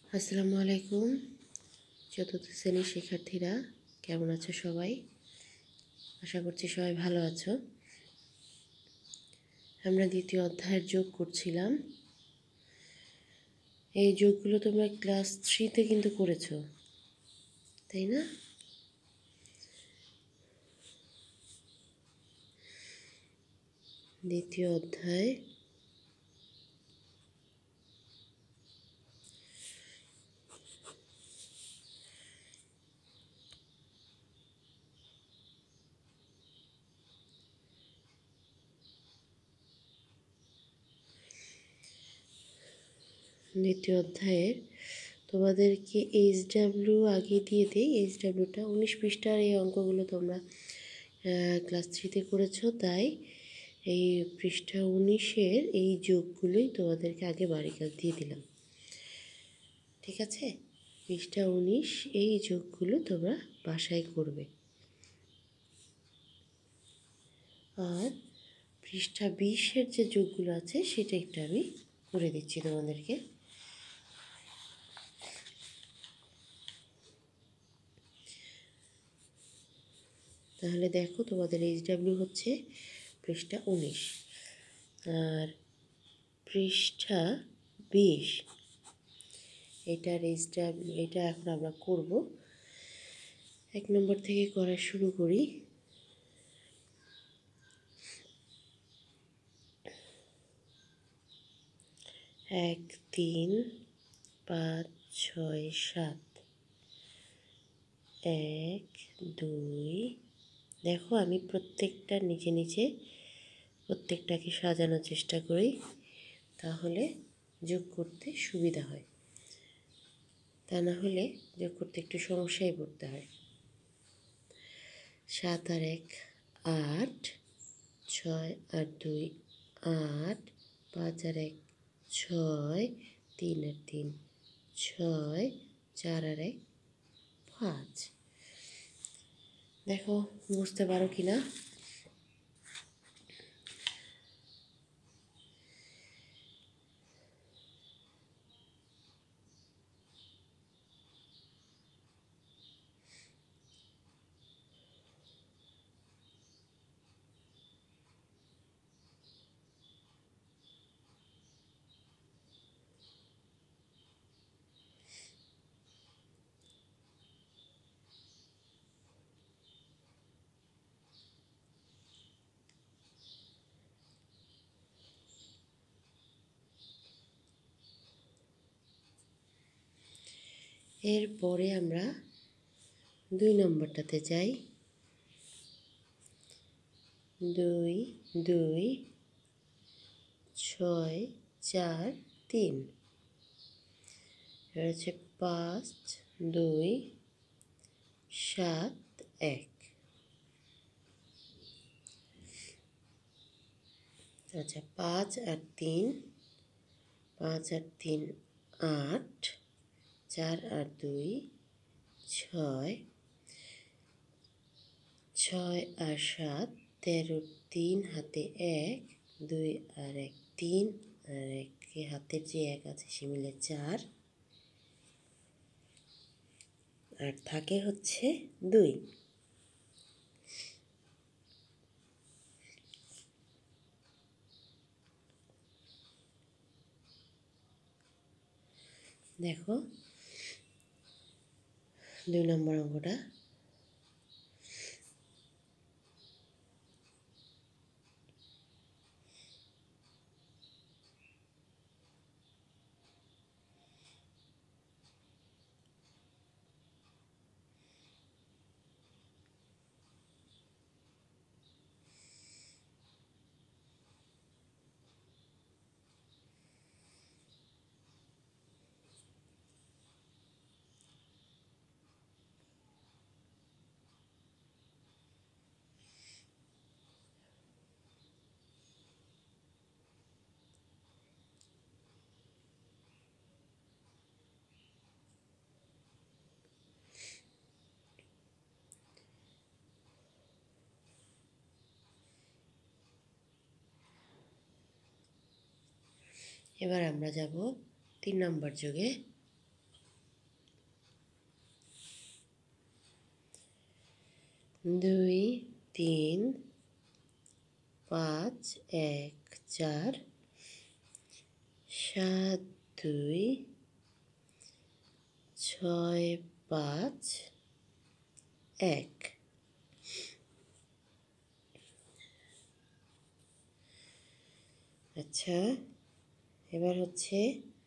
আসসালামু আলাইকুম। চতুর্থ শ্রেণীর শিক্ষার্থীরা কেমন আছো সবাই? আশা করছি সবাই ভালো আছো। আমরা দ্বিতীয় অধ্যায়ের যোগ করছিলাম। এই যোগগুলো তোমরা ক্লাস 3-তে কিন্তু করেছো, তাই না? দ্বিতীয় অধ্যায় তোমাদেরকে HW আগে দিয়ে দিই। HWটা 19 পৃষ্ঠার এই অঙ্কগুলো তোমরা ক্লাস 3-তে করেছো, তাই এই পৃষ্ঠা 19-এর এই যোগগুলোই তোমাদেরকে আগে বাড়ি কাজ দিয়ে দিলাম। ঠিক আছে? পৃষ্ঠা 19 এই যোগগুলো তোমরা বাসায় করবে। আর পৃষ্ঠা 20-এর যে যোগগুলো আছে সেটা একটু আমি করে দিচ্ছি তোমাদেরকে। তাহলে দেখো, তোমাদের HW হচ্ছে পৃষ্ঠা 19 আর পৃষ্ঠা 20 এটার HW এটা এখন আমরা করব। 1 নম্বর থেকে করা শুরু করি। 1 3 5 6 7 1 2। দেখো, আমি প্রত্যেকটা নিচে নিচে প্রত্যেকটাকে সাজানোর চেষ্টা করি, তাহলে যোগ করতে সুবিধা হয়। তা না হলে যোগ করতে একটু সমস্যায় পড়তে হয়। 7 আর 1 8, 6 আর 2 8, 5 আর 1 6, 3 আর 3 6, 4 আর 1 5। দেখো বুঝতে পারো কি না? এরপরে আমরা 2 নম্বরটাতে যাই। 2 2 6 4 3। এবার হচ্ছে 5 2 7 1। আচ্ছা, 5 আর 3 5 আর 3 8, 4 আর 2 6, 6 আর 7 13, 3 হাতে 1 2 আর 1 3 আর 1 হাতের যে 1 আছে সে মিলে 4 আর থাকে হচ্ছে 2। দেখো 2 নম্বর অঙ্কটা। এবার আমরা যাব 3 নম্বর যোগে। 2 3 5 1 4 7 2 6 5 1। আচ্ছা, এবার হচ্ছে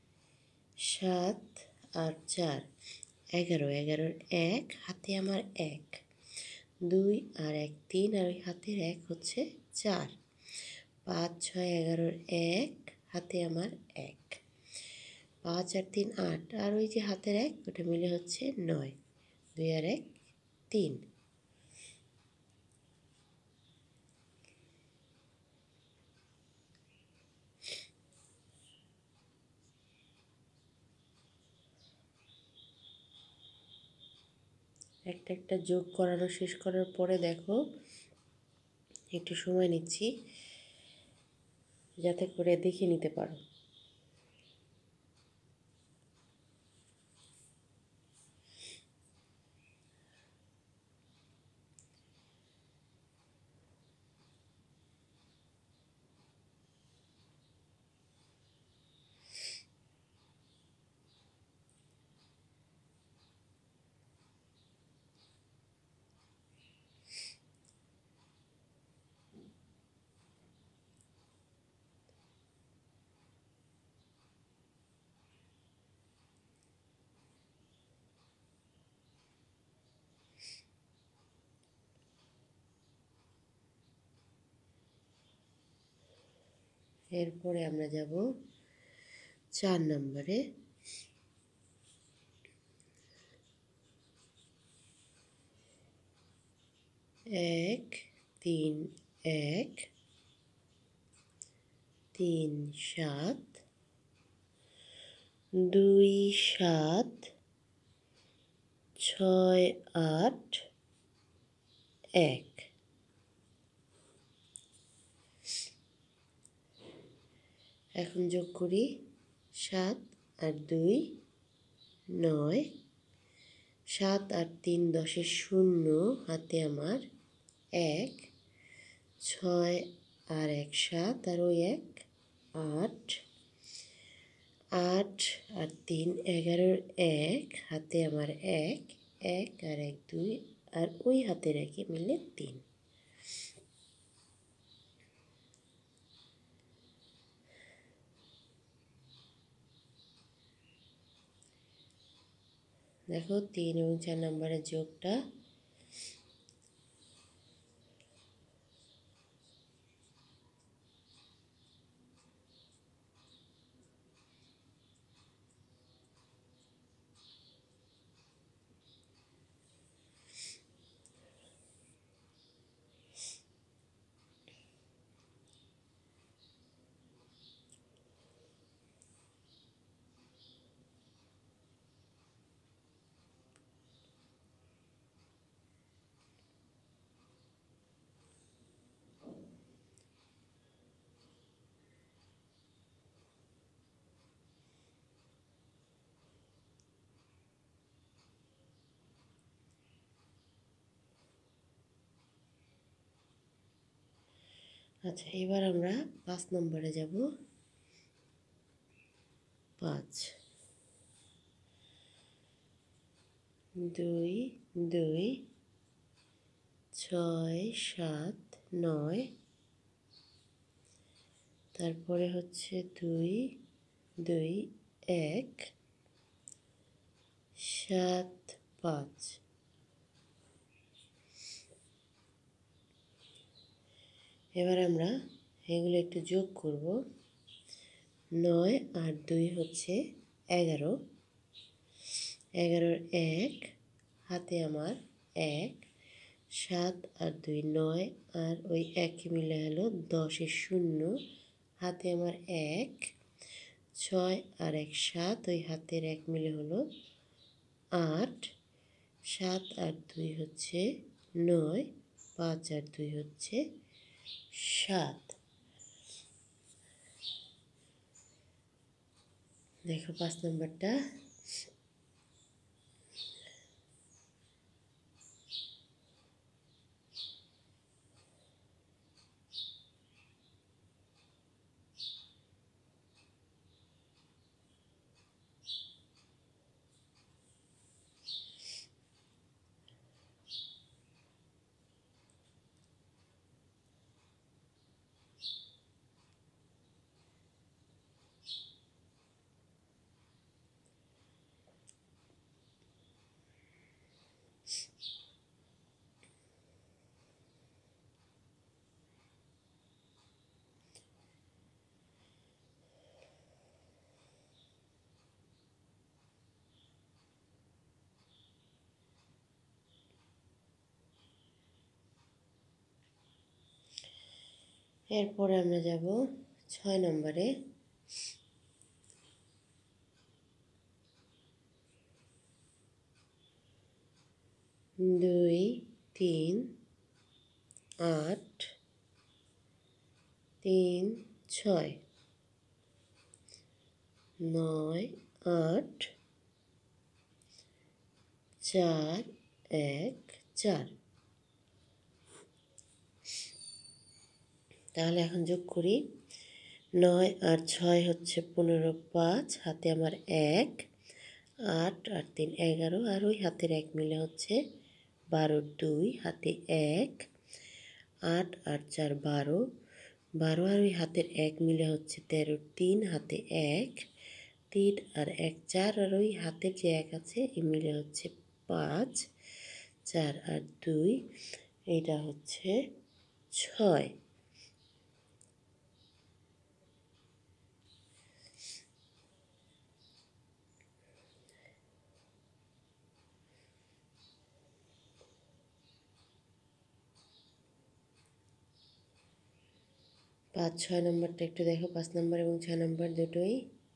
7 আর 4 11, 11-র 1 হাতে আমার 1, 2 আর 1 3 আর ওই হাতের 1 হচ্ছে 4, 5 6 11-র 1 হাতে আমার 1, 5 আর 3 8 আর ওই যে হাতের 1 ওটা মিলে হচ্ছে 9, 2 আর 1 3। একটা একটা যোগ করানো শেষ করার পরে দেখো একটু সময় নিচ্ছি যাতে করে দেখে নিতে পারো। এরপরে আমরা যাব 4 নম্বরে। 1 3 1 3 7 2 7 6 8 1। এখন যোগ করি 7 আর 2 9, 7 আর 3 10-এর 0 হাতে আমার 1, 6 আর 1 7 আর ওই 1 8, 8 আর 3 11-র 1 হাতে আমার 1, 1 আর 1 2 আর ওই হাতের 1 মিলে 3। দেখো 3 এবং 4 নম্বরের যোগটা। আচ্ছা, এবার আমরা 5 নম্বরে যাব। 5 2 2 6 7 9, তারপরে হচ্ছে 2 2 1 7 5। এবার আমরা এগুলো একটু যোগ করব। 9 আর 2 হচ্ছে 11, 11-র 1 হাতে আমার 1, 7 আর 2 9 আর ওই 1 মিলে হলো 10-এর 0 হাতে আমার 1, 6 আর 1 7 ওই হাতের 1 মিলে হলো 8, 7 আর 2 হচ্ছে 9, 5 আর 2 হচ্ছে 7। দেখো 5 নম্বরটা। এরপরে আমরা যাব 6 নম্বরে। 2 3 8 3 6 9 8 4 1 4। তাহলে এখন যোগ করি। 9 আর 6 হচ্ছে 15, 5 হাতে আমার 1, 8 আর 3 11, আর ওই হাতের 1 মিলে হচ্ছে 12, 2 হাতে 1, 8 আর 4 12, 12 আর ওই হাতের 1 মিলে হচ্ছে 13, 3 হাতে 1, 3 আর 1 4, আর ওই হাতের যে 1 আছে এই মিলে হচ্ছে 5, 4 আর 2 এটা হচ্ছে 6। পাঁচ 6 নম্বরটা একটু দেখো। 5 নম্বর এবং 6 নম্বর দুটোই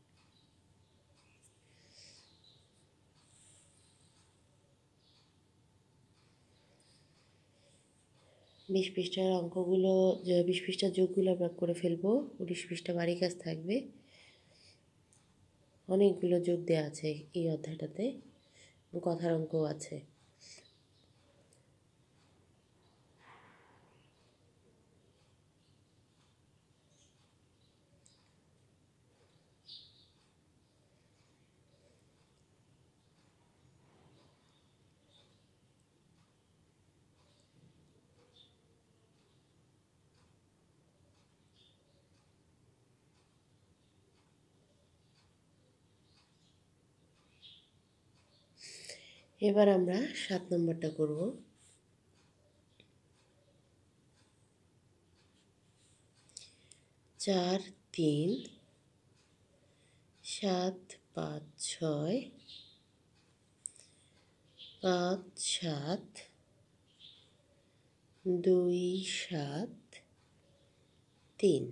20 পৃষ্ঠার অঙ্কগুলো, 20 পৃষ্ঠার যোগগুলো আমরা করে ফেলবো। 19 পৃষ্ঠা বাড়ি কাজ থাকবে। অনেকগুলো যোগ দেওয়া আছে এই অধ্যায়টাতে, কথার অঙ্কও আছে। এবার আমরা 7 নম্বরটা করব। 4 3 7 5 6 5 7 2 7 3।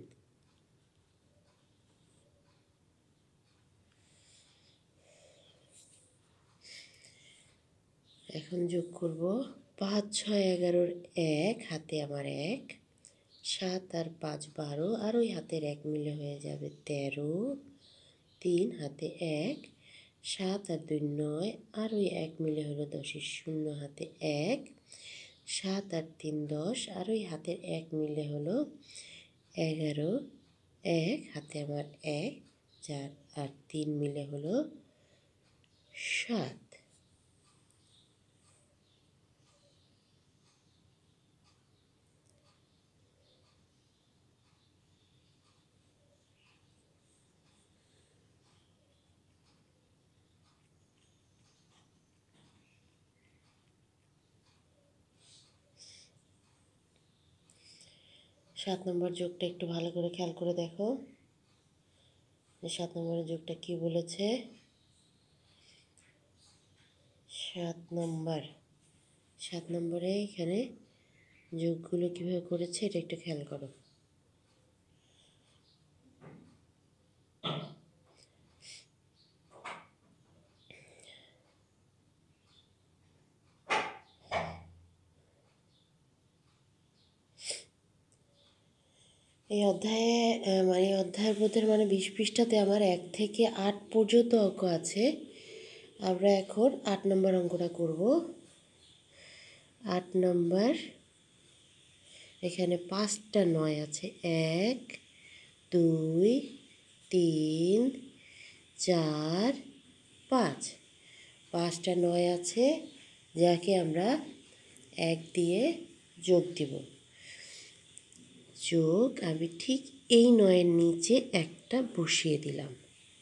এখন যোগ করব। 5 6 11, 1 হাতে আমার 1, 7 আর 5 12, আর ওই হাতের 1 মিলে হয়ে যাবে 13, 3 হাতে 1, 7 আর 2 9, আর ওই 1 মিলে হলো 10, 0 হাতে 1, 7 আর 3 10, আর ওই হাতের 1 মিলে হলো 11, 1 হাতে আমার 1, 4 আর 3 মিলে হলো 7। 7 নম্বর যোগটা একটু ভালো করে খেয়াল করে দেখো যে 7 নম্বরের যোগটা কি বলেছে। 7 নম্বরে এখানে যোগগুলো কিভাবে করেছে এটা একটু খেয়াল করো। এই অধ্যায়ে এই অধ্যায়ের বোধের 20 পৃষ্ঠাতে আমার 1 থেকে 8 পর্যন্ত অঙ্ক আছে। আমরা এখন 8 নম্বর অঙ্কটা করব। 8 নম্বর এখানে 5টা 9 আছে। 1 2 3 4 5, 5টা 9 আছে যাকে আমরা 1 দিয়ে যোগ দিব। যোগ আমি ঠিক এই 9-এর নিচে একটা বসিয়ে দিলাম।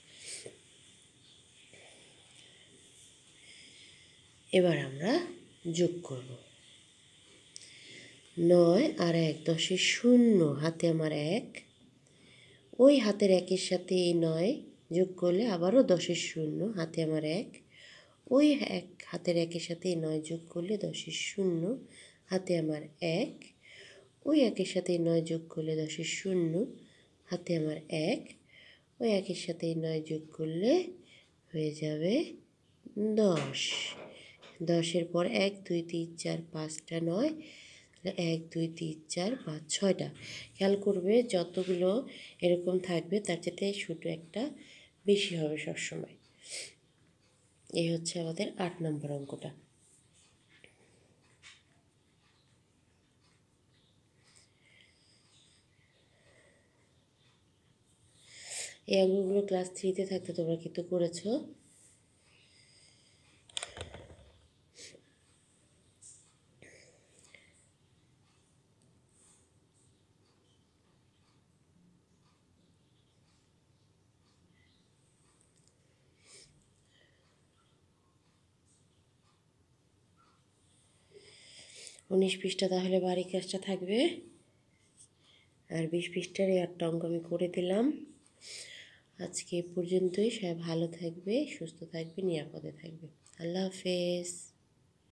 এবার আমরা যোগ করব। 9 আর 1 10, 0 হাতে আমার 1, ওই হাতের 1-এর সাথে এই 9 যোগ করলে আবারও 10, 0 হাতে আমার 1, ওই হাতের 1-এর সাথে এই 9 যোগ করলে 10, 0 হাতে আমার 1, ওই একের সাথে 9 যোগ করলে 10-এর 0, হাতে আমার 1, ওই একের সাথে 9 যোগ করলে হয়ে যাবে 10। 10-এর পর 1 2 3 4 5টা 9, তাহলে 1 2 3 4 5 6টা। খেয়াল করবে যতগুলো এরকম থাকবে তার চাইতে ছোটো একটা বেশি হবে সবসময়। এই হচ্ছে আমাদের 8 নম্বর অঙ্কটা। এই অঙ্কগুলো ক্লাস 3-তে থাকতে তোমরা কিন্তু করেছো। উনিশ পৃষ্ঠা তাহলে বাড়ি কাজটা থাকবে, আর 20 পৃষ্ঠার এই 8টা অঙ্ক আমি করে দিলাম। আজকে এ পর্যন্তই। সবাই ভালো থাকবে, সুস্থ থাকবে, নিরাপদে থাকবে। আল্লাহ হাফেজ।